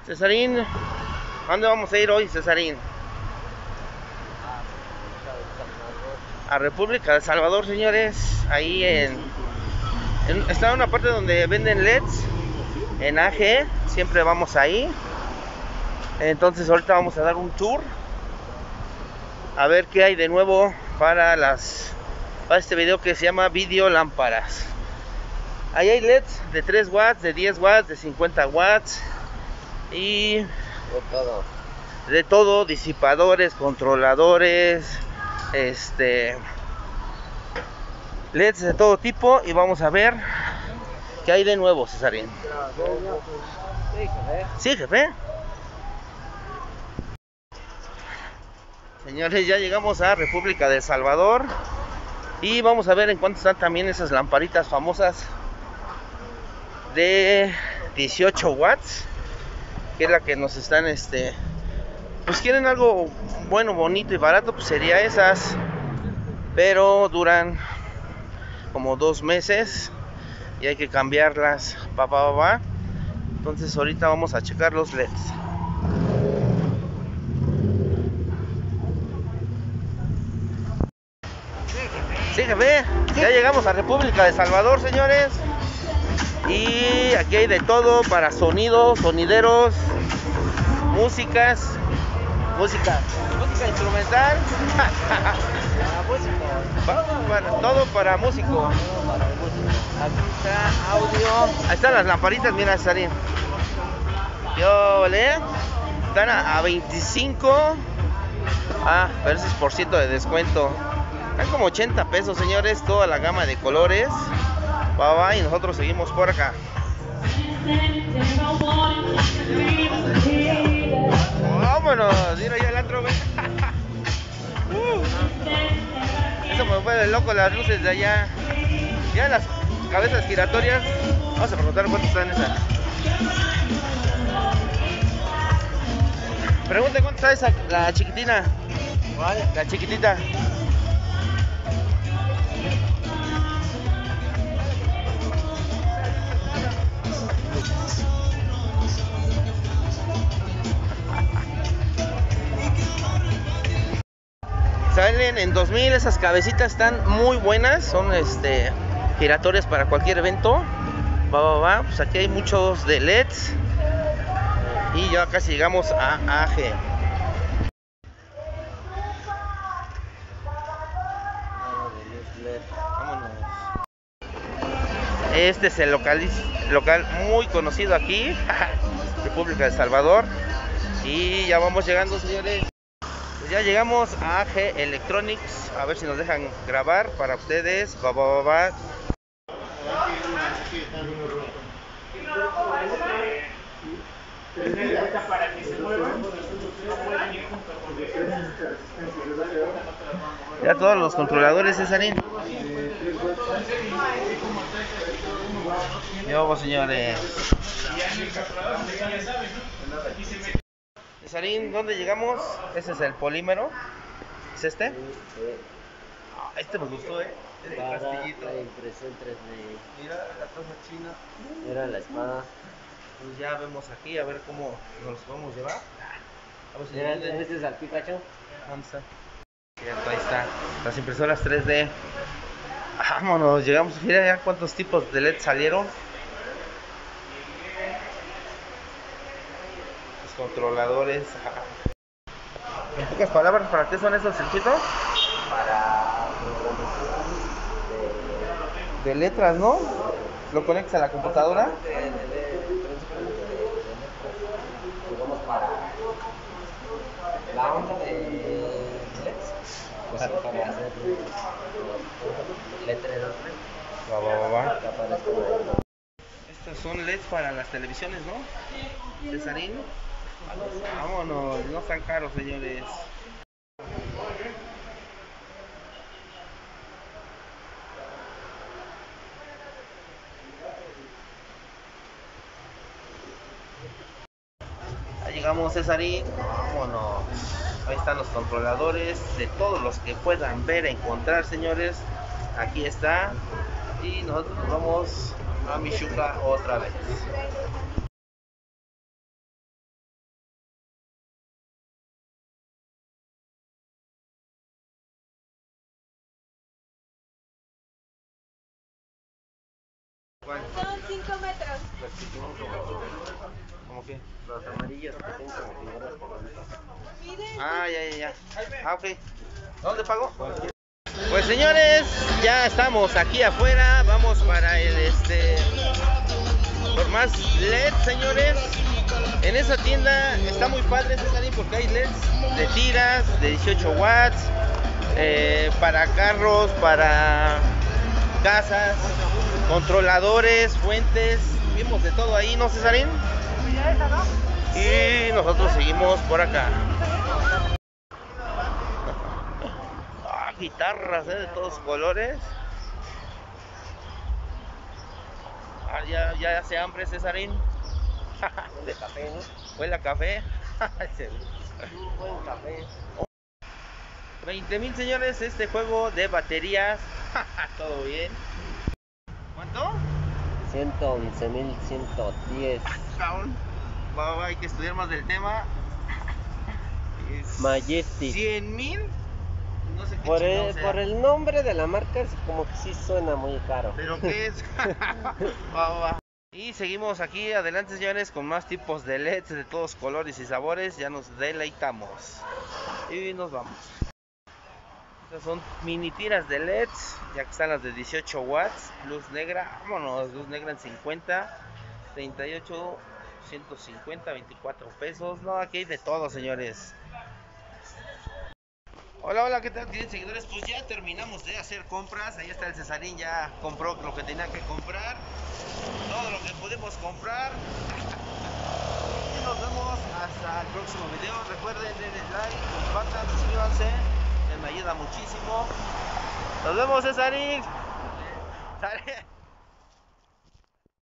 Cesarín, ¿a dónde vamos a ir hoy, Cesarín? A República de Salvador, señores. Ahí está en una parte donde venden LEDs en AG. Siempre vamos ahí. Entonces ahorita vamos a dar un tour a ver qué hay de nuevo para este video que se llama Video Lámparas. Ahí hay LEDs de 3 watts, de 10 watts, de 50 watts y de todo, disipadores, controladores, LEDs de todo tipo. Y vamos a ver qué hay de nuevo, Cesarín. Sí, jefe. Señores, ya llegamos a República de Salvador y vamos a ver en cuánto están también esas lamparitas famosas de 18 watts, que es la que nos están pues quieren algo bueno, bonito y barato, pues sería esas, pero duran como 2 meses y hay que cambiarlas. Entonces ahorita vamos a checar los LEDs. Sí, jefe, ya llegamos a República de Salvador, señores. Y aquí hay de todo para sonidos, sonideros, música instrumental. Todo para músico. Aquí está audio. Ahí están las lamparitas, mira, Sarín. Están a 25. Pero ese es por ciento de descuento. Están como 80 pesos, señores, toda la gama de colores. Y nosotros seguimos por acá. Vámonos, mira ya el antro, güey. Eso me vuelve loco, las luces de allá. Ya las cabezas giratorias. Vamos a preguntar cuánto están esas. Pregunten cuánto está esa, la chiquitina. ¿Cuál? La chiquitita. Salen en 2000, esas cabecitas están muy buenas, son giratorias para cualquier evento. Pues aquí hay muchos de LEDs y ya casi llegamos a AG. Vámonos. Este es el local muy conocido aquí, República de Salvador. Y ya vamos llegando, señores. Ya llegamos a AG Electronics, a ver si nos dejan grabar para ustedes. Ya todos los controladores, Cesarín. Yo, señores. Cesarín, ¿dónde llegamos? Ese es el polímero. ¿Es este? Este me gustó, Este castillito. La impresión 3D. Mira la taza china. Mira la espada. Pues ya vemos aquí, a ver cómo nos los podemos llevar. Mira, ¿este es al Pikachu? ¿Dónde está? Cierto, ahí está. Las impresoras 3D. Vámonos, llegamos. Mira ya cuántos tipos de LED salieron. Controladores. En pocas palabras, ¿para qué son esos circuitos? Para de letras, ¿no? Lo conectas a la computadora. digamos para la onda de LEDs, pues para hacer letreros. Estos son LEDs para las televisiones, ¿no? Cesarín. Vámonos, no están caros, señores. Ya llegamos, Cesarín. Vámonos. Ahí están los controladores de todos los que puedan ver, encontrar, señores. Aquí está. Y nosotros vamos a Michuca otra vez. ¿Cuál? Son 5 metros. Los que tienen ¿Cómo qué? los amarillos que tienen como figuras bonitas. Miren. Ah, ya. Ah, ok. ¿Dónde pago? Pues señores, ya estamos aquí afuera. Vamos para el por más LED, señores. En esa tienda está muy padre, Cesarín, porque hay LEDs de tiras de 18 watts, para carros, para casas, controladores, fuentes. Vimos de todo ahí, ¿no, Cesarín? Y nosotros seguimos por acá. Guitarras, de todos colores. Ya hace hambre, Cesarín. De café, ¿no? Huele a café. Un buen café. 20,000, señores, este juego de baterías. Todo bien. ¿Cuánto? 111,110. Cabrón. Hay que estudiar más del tema. Majestic. 100,000. No sé qué Por chingado sea. el nombre de la marca es como que sí suena muy caro. ¿Pero qué es? Va. Y seguimos aquí adelante, señores, con más tipos de LEDs de todos colores y sabores. Ya nos deleitamos. Y nos vamos. Estas son mini tiras de LEDs, ya que están las de 18 watts. Luz negra, vámonos, luz negra en 50, 38, 150, 24 pesos. No, aquí hay de todo, señores. Hola, ¿qué tal? ¿Tienen seguidores? Pues ya terminamos de hacer compras. Ahí está el Cesarín, ya compró lo que tenía que comprar. Todo lo que pudimos comprar. Y nos vemos hasta el próximo video. Recuerden, denle like, compartan, suscríbanse. Me ayuda muchísimo. Nos vemos, Cesarín. Sale.